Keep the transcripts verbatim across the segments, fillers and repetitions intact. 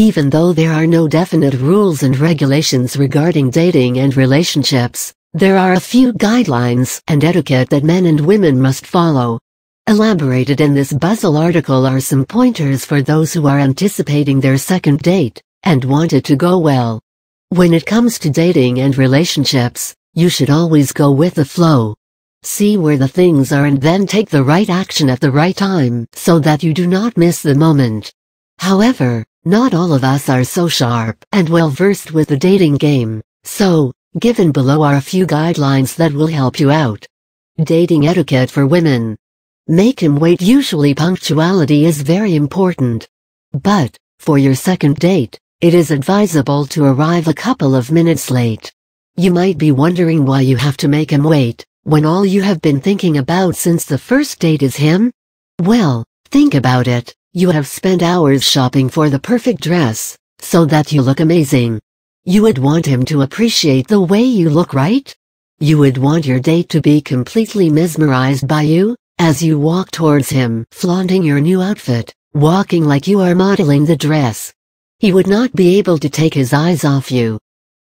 Even though there are no definite rules and regulations regarding dating and relationships, there are a few guidelines and etiquette that men and women must follow. Elaborated in this Buzzle article are some pointers for those who are anticipating their second date and want it to go well. When it comes to dating and relationships, you should always go with the flow. See where the things are and then take the right action at the right time so that you do not miss the moment. However, not all of us are so sharp and well versed with the dating game, so, given below are a few guidelines that will help you out. Dating etiquette for women. Make him wait. Usually punctuality is very important. But, for your second date, it is advisable to arrive a couple of minutes late. You might be wondering why you have to make him wait, when all you have been thinking about since the first date is him? Well, think about it. You have spent hours shopping for the perfect dress, so that you look amazing. You would want him to appreciate the way you look, right? You would want your date to be completely mesmerized by you, as you walk towards him, flaunting your new outfit, walking like you are modeling the dress. He would not be able to take his eyes off you.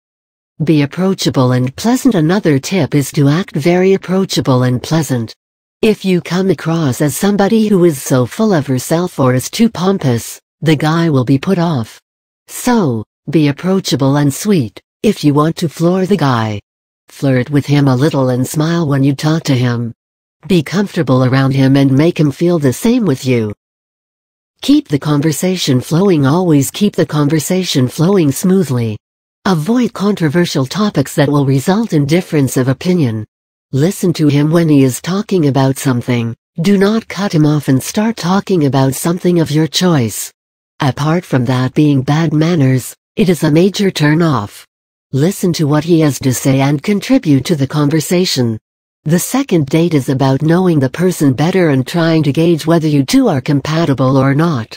Be approachable and pleasant. Another tip is to act very approachable and pleasant. If you come across as somebody who is so full of herself or is too pompous, the guy will be put off. So, be approachable and sweet, if you want to floor the guy. Flirt with him a little and smile when you talk to him. Be comfortable around him and make him feel the same with you. Keep the conversation flowing. Always keep the conversation flowing smoothly. Avoid controversial topics that will result in difference of opinion. Listen to him when he is talking about something. Do not cut him off and start talking about something of your choice. Apart from that being bad manners, it is a major turn-off. Listen to what he has to say and contribute to the conversation. The second date is about knowing the person better and trying to gauge whether you two are compatible or not.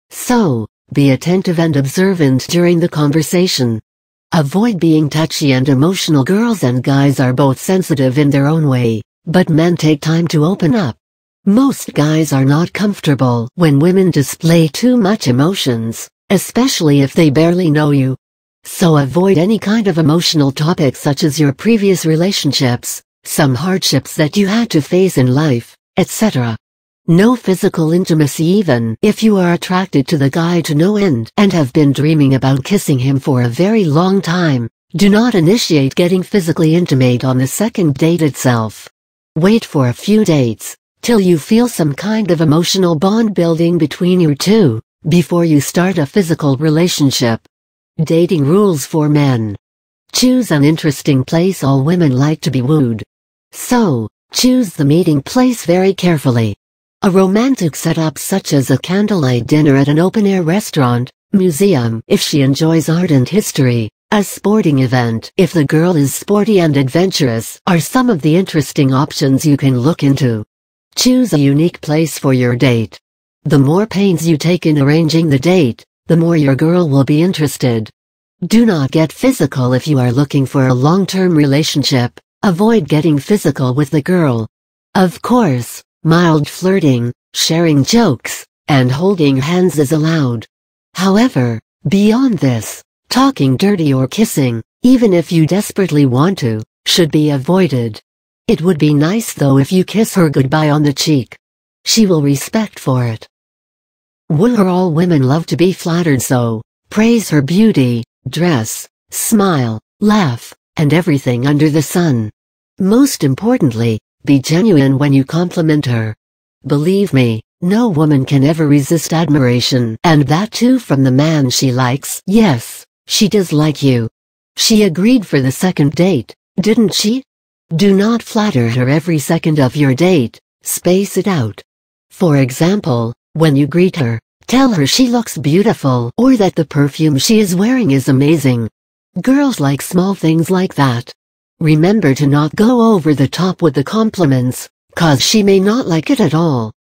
So, be attentive and observant during the conversation. Avoid being touchy and emotional. Girls and guys are both sensitive in their own way, but men take time to open up. Most guys are not comfortable when women display too much emotions, especially if they barely know you. So avoid any kind of emotional topics such as your previous relationships, some hardships that you had to face in life, et cetera. No physical intimacy. Even if you are attracted to the guy to no end and have been dreaming about kissing him for a very long time, do not initiate getting physically intimate on the second date itself. Wait for a few dates, till you feel some kind of emotional bond building between you two, before you start a physical relationship. Dating rules for men. Choose an interesting place. All women like to be wooed. So, choose the meeting place very carefully. A romantic setup such as a candlelight dinner at an open-air restaurant, museum if she enjoys art and history, a sporting event if the girl is sporty and adventurous are some of the interesting options you can look into. Choose a unique place for your date. The more pains you take in arranging the date, the more your girl will be interested. Do not get physical if you are looking for a long-term relationship. Avoid getting physical with the girl. Of course, mild flirting, sharing jokes, and holding hands is allowed. However, beyond this, talking dirty or kissing, even if you desperately want to, should be avoided. It would be nice though if you kiss her goodbye on the cheek. She will respect for it. Woo her. All women love to be flattered, so praise her beauty, dress, smile, laugh, and everything under the sun. Most importantly, be genuine when you compliment her. Believe me, no woman can ever resist admiration, and that too from the man she likes. Yes, she does like you. She agreed for the second date, didn't she? Do not flatter her every second of your date, space it out. For example, when you greet her, tell her she looks beautiful or that the perfume she is wearing is amazing. Girls like small things like that. Remember to not go over the top with the compliments, cause she may not like it at all.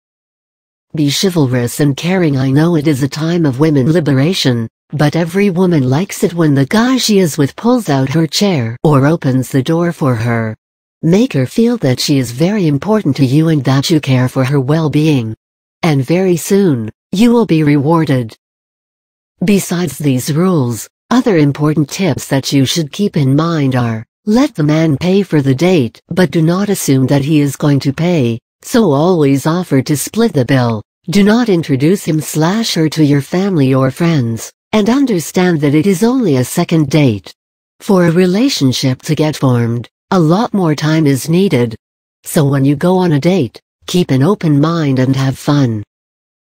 Be chivalrous and caring. I know it is a time of women liberation, but every woman likes it when the guy she is with pulls out her chair or opens the door for her. Make her feel that she is very important to you and that you care for her well-being. And very soon, you will be rewarded. Besides these rules, other important tips that you should keep in mind are: let the man pay for the date, but do not assume that he is going to pay, so always offer to split the bill. Do not introduce him slash her to your family or friends, and understand that it is only a second date. For a relationship to get formed, a lot more time is needed. So when you go on a date, keep an open mind and have fun.